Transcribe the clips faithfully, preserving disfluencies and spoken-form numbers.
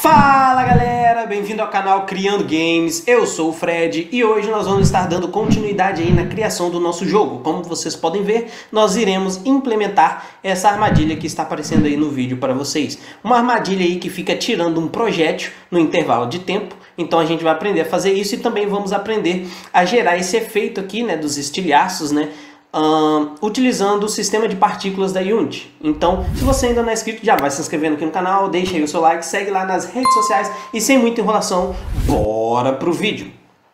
Fala galera, bem-vindo ao canal Criando Games, eu sou o Fred e hoje nós vamos estar dando continuidade aí na criação do nosso jogo. Como vocês podem ver, nós iremos implementar essa armadilha que está aparecendo aí no vídeo para vocês. Uma armadilha aí que fica tirando um projétil no intervalo de tempo, então a gente vai aprender a fazer isso e também vamos aprender a gerar esse efeito aqui, né, dos estilhaços, né? Uh, utilizando o sistema de partículas da Unity. Então, se você ainda não é inscrito, já vai se inscrevendo aqui no canal, deixa aí o seu like, segue lá nas redes sociais e sem muita enrolação, bora pro vídeo.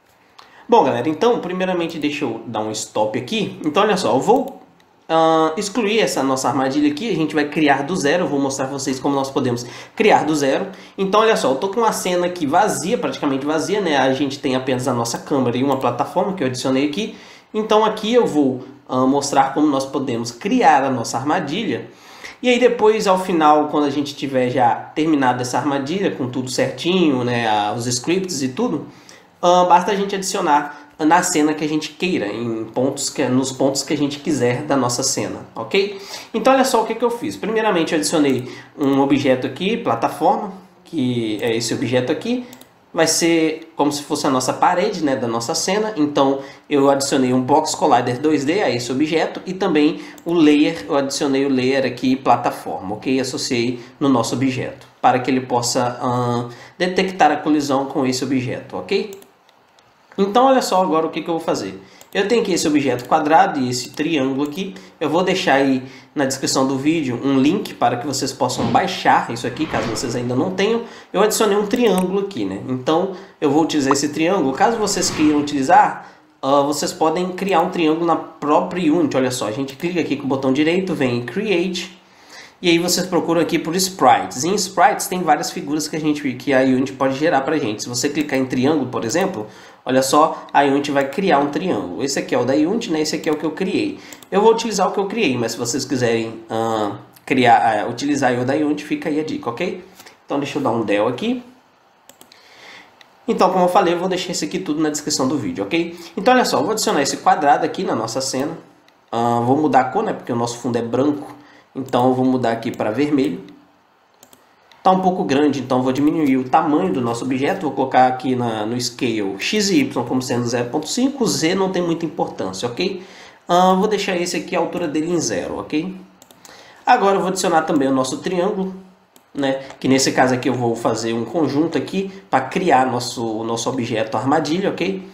Bom galera, então primeiramente deixa eu dar um stop aqui. Então olha só, eu vou uh, excluir essa nossa armadilha aqui, a gente vai criar do zero, eu vou mostrar para vocês como nós podemos criar do zero. Então olha só, eu tô com uma cena aqui vazia, praticamente vazia, né? A gente tem apenas a nossa câmera e uma plataforma que eu adicionei aqui. Então aqui eu vou uh, mostrar como nós podemos criar a nossa armadilha. E aí depois, ao final, quando a gente tiver já terminado essa armadilha, com tudo certinho, né, os scripts e tudo, uh, basta a gente adicionar na cena que a gente queira, em pontos que, nos pontos que a gente quiser da nossa cena, ok? Então olha só o que, que eu fiz. Primeiramente eu adicionei um objeto aqui, plataforma, que é esse objeto aqui. Vai ser como se fosse a nossa parede, né, da nossa cena. Então eu adicionei um Box Collider dois D a esse objeto e também o layer, eu adicionei o layer aqui plataforma, ok? Associei no nosso objeto para que ele possa uh, detectar a colisão com esse objeto, ok? Então olha só agora o que, que eu vou fazer. Eu tenho aqui esse objeto quadrado e esse triângulo aqui. Eu vou deixar aí na descrição do vídeo um link para que vocês possam baixar isso aqui, caso vocês ainda não tenham. Eu adicionei um triângulo aqui, né? Então eu vou utilizar esse triângulo. Caso vocês queiram utilizar, uh, vocês podem criar um triângulo na própria Unity. Olha só, a gente clica aqui com o botão direito, vem em Create. E aí vocês procuram aqui por Sprites. Em Sprites tem várias figuras que a gente que a Unity pode gerar pra gente. Se você clicar em triângulo, por exemplo, olha só, a Unity vai criar um triângulo. Esse aqui é o da Unity, né? Esse aqui é o que eu criei. Eu vou utilizar o que eu criei, mas se vocês quiserem uh, criar, uh, utilizar o da Unity, fica aí a dica, ok? Então deixa eu dar um del aqui. Então, como eu falei, eu vou deixar isso aqui tudo na descrição do vídeo, ok? Então olha só, eu vou adicionar esse quadrado aqui na nossa cena. Uh, vou mudar a cor, né? Porque o nosso fundo é branco. Então eu vou mudar aqui para vermelho. Está um pouco grande, então eu vou diminuir o tamanho do nosso objeto. Vou colocar aqui na, no scale X e Y como sendo zero ponto cinco. Z não tem muita importância, ok? Uh, vou deixar esse aqui a altura dele em zero, ok? Agora eu vou adicionar também o nosso triângulo, né? Que nesse caso aqui eu vou fazer um conjunto aqui para criar nosso, o nosso objeto armadilha, ok?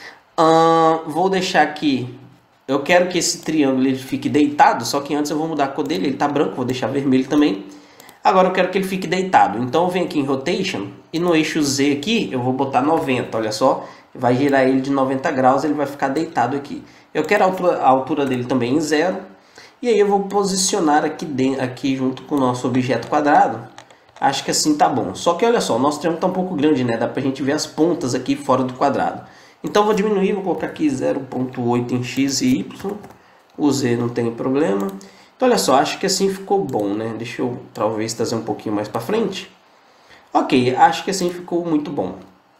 Uh, vou deixar aqui... Eu quero que esse triângulo ele fique deitado, só que antes eu vou mudar a cor dele, ele está branco, vou deixar vermelho também. Agora eu quero que ele fique deitado, então eu venho aqui em Rotation e no eixo Z aqui eu vou botar noventa, olha só. Vai girar ele de noventa graus, ele vai ficar deitado aqui. Eu quero a altura, a altura dele também em zero. E aí eu vou posicionar aqui, dentro, aqui junto com o nosso objeto quadrado. Acho que assim tá bom. Só que olha só, o nosso triângulo está um pouco grande, né? Dá pra gente ver as pontas aqui fora do quadrado. Então vou diminuir, vou colocar aqui zero ponto oito em X e Y. O Z não tem problema. Então olha só, acho que assim ficou bom, né? Deixa eu talvez trazer um pouquinho mais para frente. Ok, acho que assim ficou muito bom.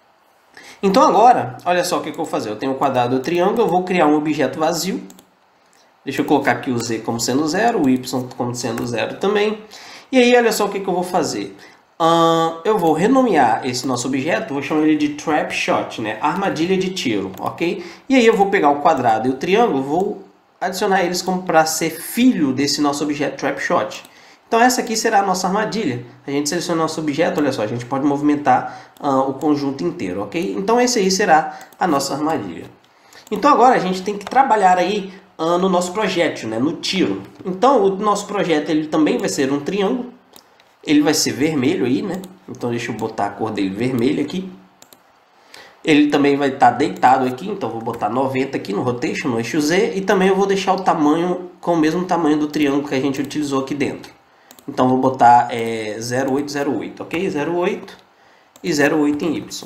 Então agora, olha só o que eu vou fazer. Eu tenho o quadrado e o triângulo, eu vou criar um objeto vazio. Deixa eu colocar aqui o Z como sendo zero, o Y como sendo zero também. E aí olha só o que eu vou fazer. Uh, eu vou renomear esse nosso objeto, vou chamar ele de Trap Shot, né? Armadilha de tiro, ok? E aí eu vou pegar o quadrado e o triângulo, vou adicionar eles como para ser filho desse nosso objeto Trap Shot. Então essa aqui será a nossa armadilha. A gente seleciona nosso objeto, olha só, a gente pode movimentar uh, o conjunto inteiro, ok? Então esse aí será a nossa armadilha. Então agora a gente tem que trabalhar aí uh, no nosso projétil, né? No tiro. Então o nosso projeto ele também vai ser um triângulo. Ele vai ser vermelho aí, né? Então deixa eu botar a cor dele vermelha aqui. Ele também vai estar deitado aqui, então vou botar noventa aqui no Rotation, no eixo Z. E também eu vou deixar o tamanho com o mesmo tamanho do triângulo que a gente utilizou aqui dentro. Então vou botar é, zero oito zero oito, ok? zero oito e zero oito em Y.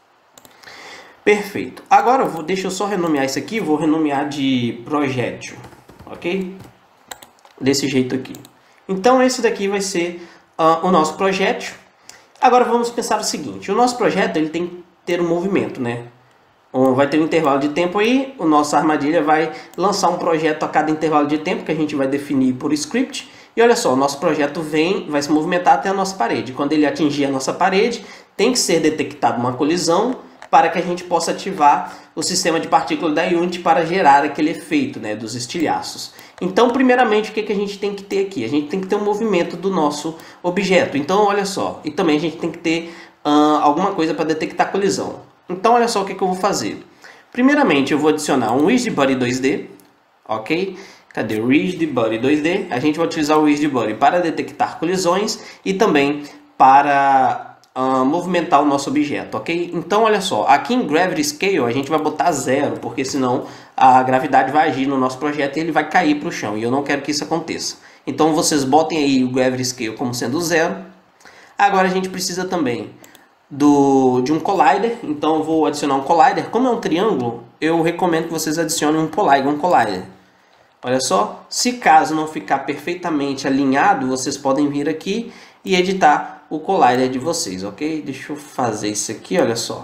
Perfeito. Agora eu vou, deixa eu só renomear isso aqui, vou renomear de projétil, ok? Desse jeito aqui. Então esse daqui vai ser... Uh, o nosso projétil. Agora vamos pensar o seguinte, o nosso projeto ele tem que ter um movimento, né? Um, vai ter um intervalo de tempo aí, o nossa armadilha vai lançar um projeto a cada intervalo de tempo que a gente vai definir por script. E olha só, o nosso projeto vem, vai se movimentar até a nossa parede. Quando ele atingir a nossa parede, tem que ser detectada uma colisão para que a gente possa ativar o sistema de partículas da Unity para gerar aquele efeito, né, dos estilhaços. Então, primeiramente, o que, que a gente tem que ter aqui? A gente tem que ter um movimento do nosso objeto. Então, olha só, e também a gente tem que ter uh, alguma coisa para detectar colisão. Então, olha só o que, que eu vou fazer. Primeiramente, eu vou adicionar um Rigid Body dois D, ok? Cadê o Rigid Body dois D? A gente vai utilizar o Rigid Body para detectar colisões e também para Uh, movimentar o nosso objeto, ok? Então, olha só, aqui em Gravity Scale a gente vai botar zero, porque senão a gravidade vai agir no nosso projeto e ele vai cair para o chão, e eu não quero que isso aconteça. Então, vocês botem aí o Gravity Scale como sendo zero. Agora, a gente precisa também do, de um Collider, então eu vou adicionar um Collider. Como é um triângulo, eu recomendo que vocês adicionem um Polygon Collider. Olha só, se caso não ficar perfeitamente alinhado, vocês podem vir aqui e editar o Collider de vocês, ok? Deixa eu fazer isso aqui, olha só.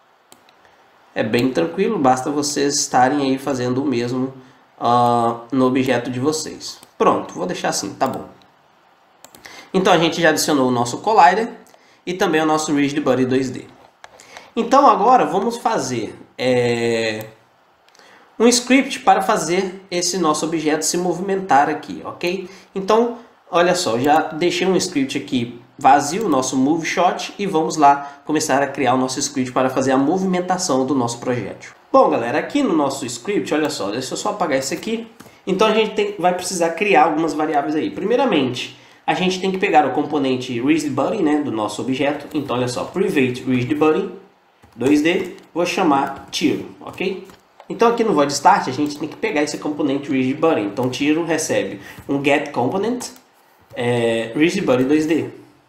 É bem tranquilo, basta vocês estarem aí fazendo o mesmo uh, no objeto de vocês. Pronto, vou deixar assim, tá bom. Então a gente já adicionou o nosso Collider e também o nosso Rigid Body dois D. Então agora vamos fazer é, um script para fazer esse nosso objeto se movimentar aqui, ok? Então, olha só, já deixei um script aqui vazio, o nosso Move Shot, e vamos lá começar a criar o nosso script para fazer a movimentação do nosso projétil. Bom, galera, aqui no nosso script, olha só, deixa eu só apagar isso aqui. Então a gente tem, vai precisar criar algumas variáveis aí. Primeiramente, a gente tem que pegar o componente Rigid Body, né, do nosso objeto. Então, olha só, Private Rigid Body dois D, vou chamar tiro, ok? Então aqui no Void Start a gente tem que pegar esse componente Rigid Body. Então tiro recebe um Get Component é, Rigid Body dois D.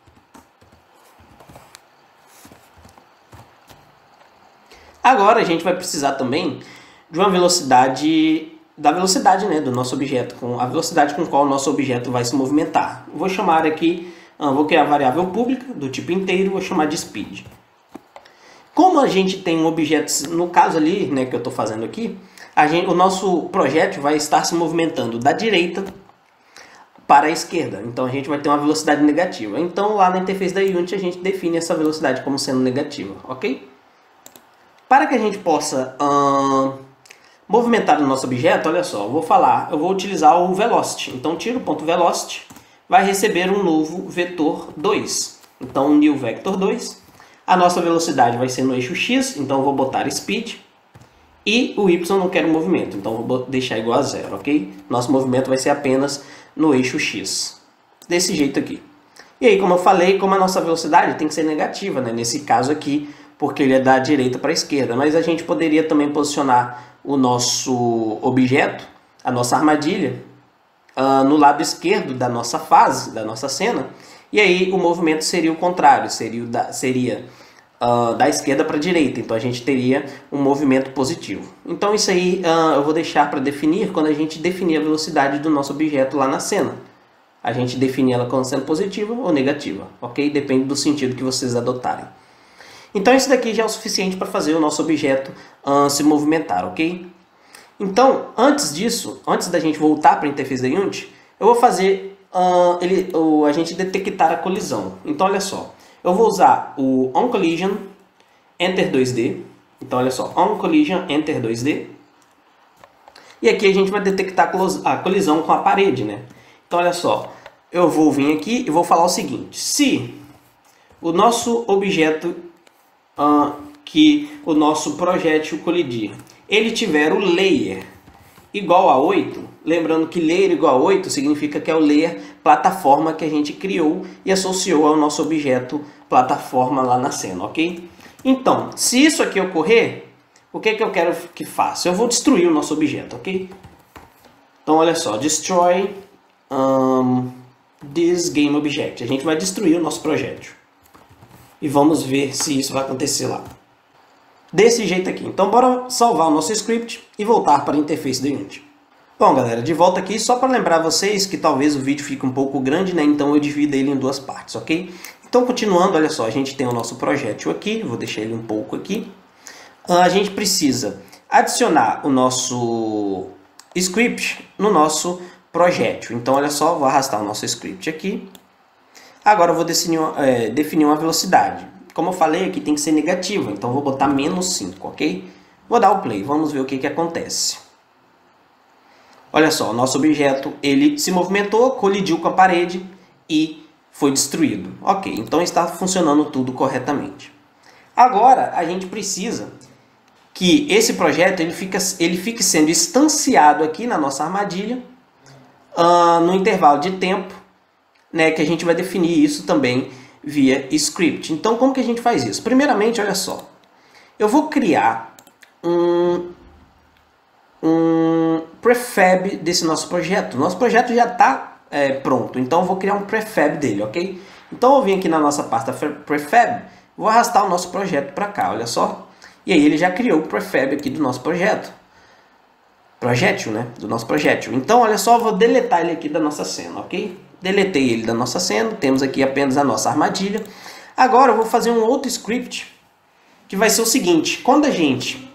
Agora a gente vai precisar também de uma velocidade, da velocidade, né, do nosso objeto, com a velocidade com qual o nosso objeto vai se movimentar. Vou chamar aqui, vou criar a variável pública do tipo inteiro, vou chamar de Speed. Como a gente tem um objeto, no caso ali, né, que eu estou fazendo aqui, a gente, o nosso projétil vai estar se movimentando da direita para a esquerda. Então a gente vai ter uma velocidade negativa. Então lá na interface da Unity a gente define essa velocidade como sendo negativa, ok? Para que a gente possa hum, movimentar o nosso objeto, olha só, eu vou falar, eu vou utilizar o Velocity. Então tiro.velocity vai receber um novo vetor dois. Então um new vector dois. A nossa velocidade vai ser no eixo X, então eu vou botar speed. E o Y não quero movimento, então eu vou deixar igual a zero, ok? Nosso movimento vai ser apenas no eixo X. Desse jeito aqui. E aí, como eu falei, como a nossa velocidade tem que ser negativa, né? Nesse caso aqui, porque ele é da direita para a esquerda. Mas a gente poderia também posicionar o nosso objeto, a nossa armadilha, uh, no lado esquerdo da nossa fase, da nossa cena. E aí o movimento seria o contrário, seria, o da, seria uh, da esquerda para a direita. Então a gente teria um movimento positivo. Então isso aí uh, eu vou deixar para definir quando a gente definir a velocidade do nosso objeto lá na cena. A gente define ela como sendo positiva ou negativa, ok? Depende do sentido que vocês adotarem. Então isso daqui já é o suficiente para fazer o nosso objeto uh, se movimentar, ok? Então, antes disso, antes da gente voltar para a interface da Unity, eu vou fazer uh, ele, uh, a gente detectar a colisão. Então, olha só, eu vou usar o OnCollision Enter dois D. Então, olha só, OnCollision Enter dois D. E aqui a gente vai detectar a colisão com a parede, né? Então, olha só, eu vou vir aqui e vou falar o seguinte: se o nosso objeto Uh, que o nosso projétil colidir, ele tiver o layer igual a oito, lembrando que layer igual a oito significa que é o layer plataforma que a gente criou e associou ao nosso objeto plataforma lá na cena, ok? Então, se isso aqui ocorrer, o que, que eu quero que faça? Eu vou destruir o nosso objeto, ok? Então, olha só, destroy um, this game object. A gente vai destruir o nosso projétil. E vamos ver se isso vai acontecer lá. Desse jeito aqui. Então bora salvar o nosso script e voltar para a interface da Unity. Bom, galera, de volta aqui, só para lembrar vocês que talvez o vídeo fique um pouco grande, né? Então eu divido ele em duas partes, ok? Então continuando, olha só, a gente tem o nosso projétil aqui, vou deixar ele um pouco aqui. A gente precisa adicionar o nosso script no nosso projétil. Então, olha só, vou arrastar o nosso script aqui. Agora eu vou definir, é, definir uma velocidade. Como eu falei, aqui tem que ser negativa, então vou botar menos cinco, ok? Vou dar o play, vamos ver o que, que acontece. Olha só, o nosso objeto ele se movimentou, colidiu com a parede e foi destruído. Ok, então está funcionando tudo corretamente. Agora a gente precisa que esse projeto ele, fica, ele fique sendo instanciado aqui na nossa armadilha uh, no intervalo de tempo, né, que a gente vai definir isso também via script. Então, como que a gente faz isso? Primeiramente, olha só, eu vou criar um, um prefab desse nosso projeto. Nosso projeto já está é, pronto, então eu vou criar um prefab dele, ok? Então, eu vim aqui na nossa pasta prefab, vou arrastar o nosso projeto para cá, olha só. E aí ele já criou o prefab aqui do nosso projeto. Projétil, né? Do nosso projétil. Então, olha só, eu vou deletar ele aqui da nossa cena, ok? Deletei ele da nossa cena, temos aqui apenas a nossa armadilha. Agora eu vou fazer um outro script, que vai ser o seguinte, quando a gente,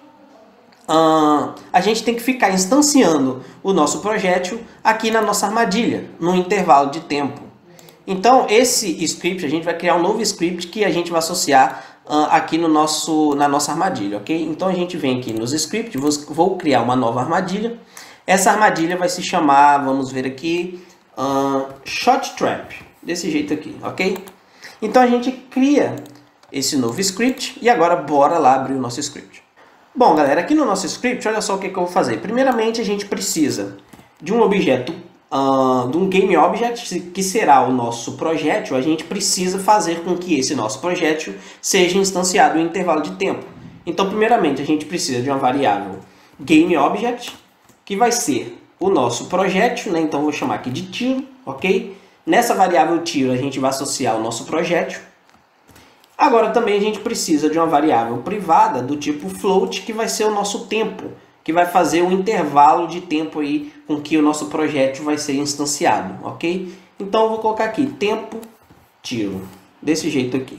uh, a gente tem que ficar instanciando o nosso projétil aqui na nossa armadilha, num intervalo de tempo. Então esse script, a gente vai criar um novo script que a gente vai associar uh, aqui no nosso, na nossa armadilha, ok? Então a gente vem aqui nos scripts, vou, vou criar uma nova armadilha. Essa armadilha vai se chamar, vamos ver aqui, Uh, shot trap, desse jeito aqui, ok? Então a gente cria esse novo script e agora bora lá abrir o nosso script. Bom, galera, aqui no nosso script, olha só o que, que eu vou fazer. Primeiramente, a gente precisa de um objeto, uh, de um game object, que será o nosso projétil. A gente precisa fazer com que esse nosso projétil seja instanciado em intervalo de tempo. Então, primeiramente, a gente precisa de uma variável game object, que vai ser o nosso projétil, né? Então vou chamar aqui de tiro, ok? Nessa variável tiro a gente vai associar o nosso projétil. Agora também a gente precisa de uma variável privada do tipo float, que vai ser o nosso tempo, que vai fazer o intervalo de tempo aí com que o nosso projétil vai ser instanciado, ok? Então eu vou colocar aqui tempo tiro, desse jeito aqui.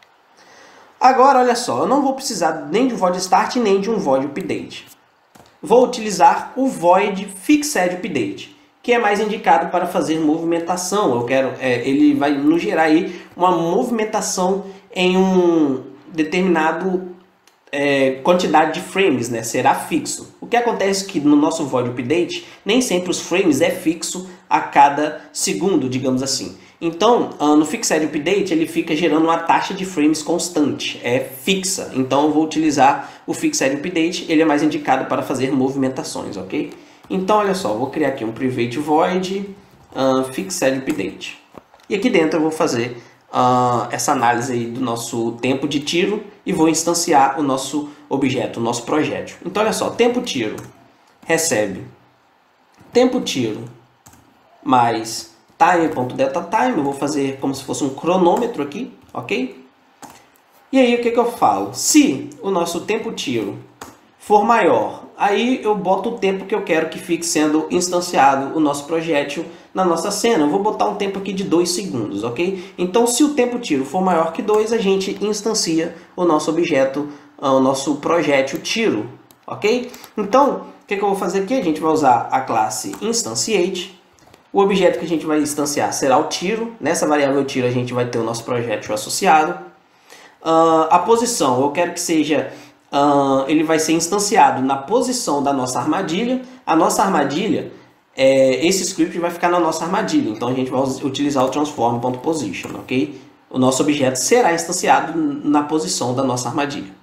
Agora olha só, eu não vou precisar nem de um void start nem de um void update. Vou utilizar o void fixed update, que é mais indicado para fazer movimentação. Eu quero, é, ele vai nos gerar aí uma movimentação em um determinado é, quantidade de frames, né? Será fixo. O que acontece é que no nosso void update nem sempre os frames é fixo a cada segundo, digamos assim. Então, no Fixed Update, ele fica gerando uma taxa de frames constante, é fixa. Então, eu vou utilizar o Fixed Update, ele é mais indicado para fazer movimentações, ok? Então, olha só, vou criar aqui um Private Void uh, Fixed Update. E aqui dentro eu vou fazer uh, essa análise aí do nosso tempo de tiro e vou instanciar o nosso objeto, o nosso projétil. Então, olha só, tempo tiro recebe tempo tiro mais time.dataTime, eu vou fazer como se fosse um cronômetro aqui, ok? E aí o que, que eu falo? Se o nosso tempo tiro for maior, aí eu boto o tempo que eu quero que fique sendo instanciado o nosso projétil na nossa cena. Eu vou botar um tempo aqui de dois segundos, ok? Então se o tempo tiro for maior que dois, a gente instancia o nosso objeto, o nosso projétil tiro, ok? Então o que, que eu vou fazer aqui? A gente vai usar a classe Instantiate. O objeto que a gente vai instanciar será o tiro. Nessa variável tiro a gente vai ter o nosso projétil associado. Uh, a posição, eu quero que seja, uh, ele vai ser instanciado na posição da nossa armadilha. A nossa armadilha, é, esse script vai ficar na nossa armadilha. Então a gente vai utilizar o transform.position, ok? O nosso objeto será instanciado na posição da nossa armadilha.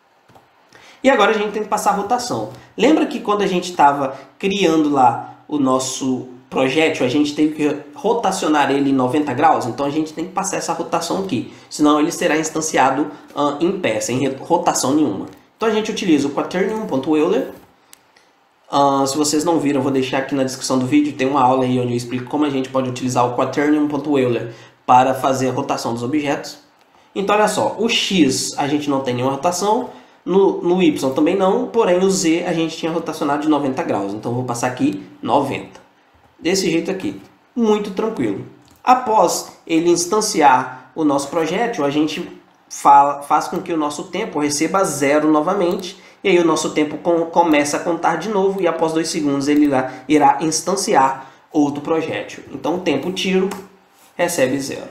E agora a gente tem que passar a rotação. Lembra que quando a gente estava criando lá o nosso projétil, a gente teve que rotacionar ele em noventa graus, então a gente tem que passar essa rotação aqui, senão ele será instanciado uh, em pé, sem rotação nenhuma. Então a gente utiliza o quaternion.euler. Uh, se vocês não viram, eu vou deixar aqui na descrição do vídeo, tem uma aula aí onde eu explico como a gente pode utilizar o quaternion.euler para fazer a rotação dos objetos. Então olha só, o X a gente não tem nenhuma rotação, no, no Y também não, porém o Z a gente tinha rotacionado de noventa graus, então eu vou passar aqui noventa. Desse jeito aqui, muito tranquilo. Após ele instanciar o nosso projétil, a gente fala, faz com que o nosso tempo receba zero novamente, e aí o nosso tempo com, começa a contar de novo, e após dois segundos ele irá, irá instanciar outro projétil. Então o tempo tiro recebe zero.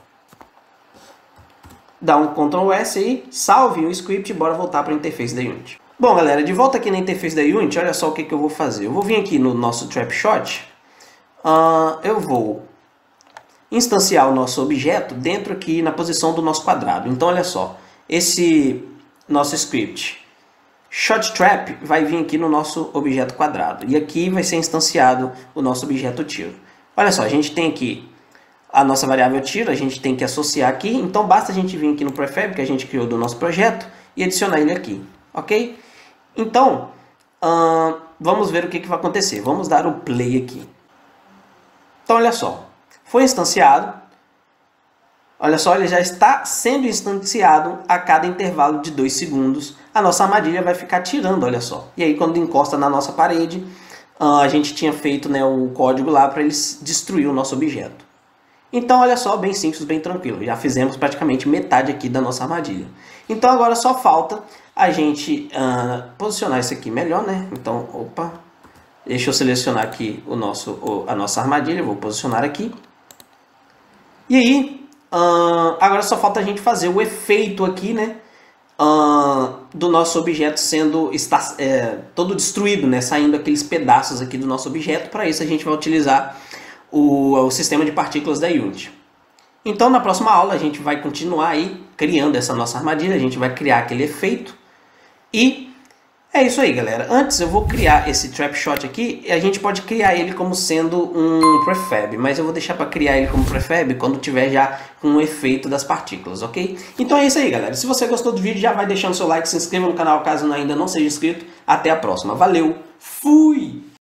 Dá um control S aí, salve o script e bora voltar para a interface da Unity. Bom galera, de volta aqui na interface da Unity, olha só o que, que eu vou fazer. Eu vou vir aqui no nosso Trapshot, uh, eu vou instanciar o nosso objeto dentro aqui na posição do nosso quadrado. Então olha só, esse nosso script Shot Trap vai vir aqui no nosso objeto quadrado. E aqui vai ser instanciado o nosso objeto tiro. Olha só, a gente tem aqui a nossa variável tiro, a gente tem que associar aqui. Então basta a gente vir aqui no prefab que a gente criou do nosso projeto e adicionar ele aqui. Ok? Então, hum, vamos ver o que, que vai acontecer. Vamos dar o play aqui. Então olha só, foi instanciado. Olha só, ele já está sendo instanciado a cada intervalo de dois segundos. A nossa armadilha vai ficar tirando, olha só. E aí quando encosta na nossa parede, a gente tinha feito, né, o código lá para ele destruir o nosso objeto. Então olha só, bem simples, bem tranquilo. Já fizemos praticamente metade aqui da nossa armadilha. Então agora só falta a gente uh, posicionar isso aqui melhor, né? Então, opa, deixa eu selecionar aqui o nosso, a nossa armadilha, vou posicionar aqui. E aí, uh, agora só falta a gente fazer o efeito aqui, né? Uh, do nosso objeto sendo está, é, todo destruído, né? Saindo aqueles pedaços aqui do nosso objeto. Para isso a gente vai utilizar o, o sistema de partículas da Unity. Então na próxima aula a gente vai continuar aí criando essa nossa armadilha. A gente vai criar aquele efeito. E é isso aí galera. Antes eu vou criar esse Trapshot aqui. E a gente pode criar ele como sendo um prefab. Mas eu vou deixar para criar ele como prefab quando tiver já com o efeito das partículas, ok? Então é isso aí galera. Se você gostou do vídeo, já vai deixando seu like, se inscreva no canal caso ainda não seja inscrito. Até a próxima. Valeu! Fui!